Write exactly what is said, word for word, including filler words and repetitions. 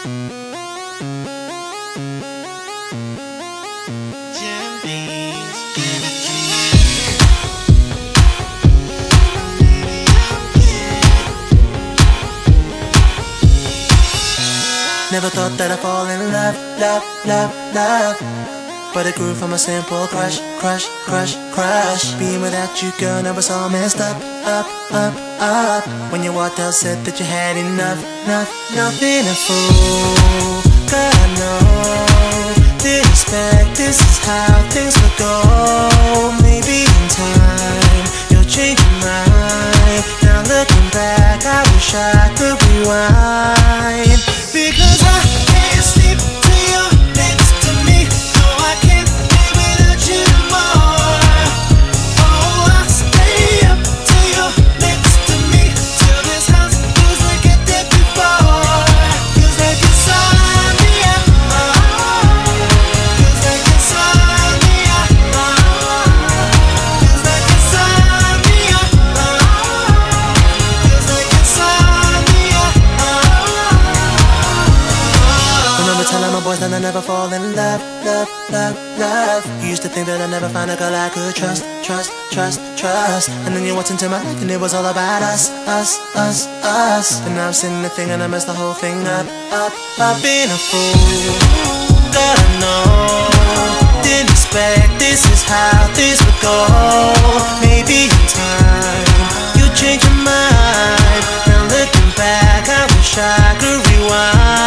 Never thought that I'd fall in love, love, love, love. But it grew from a simple crush, crush, crush, crush. Being without you, girl, now it's all messed up, up, up, up. When you walked out, said that you had enough, enough, nothing a fool. God, I know, didn't expect this is how things would go. Maybe in time, you'll change your mind. Now looking back, I wish I could rewind. Because I can't sleep till you're next to me. No, I can't live without you no more. Oh, I'll stay up till you're next to me, till this house feels like it did before. Feels like insomnia. Feels like insomnia. Feels like insomnia. Feels like insomnia. Telling my boys that I never fall in love, love, love, love. You used to think that I'd never find a girl I could trust, trust, trust, trust. And then you walked into my life and it was all about us, us, us, us. And now I'm sitting there thinking I messed the whole thing up, up, up. Being a fool, God, I know, didn't expect this is how this would go. Maybe in time, you change your mind. Now looking back, I wish I could rewind.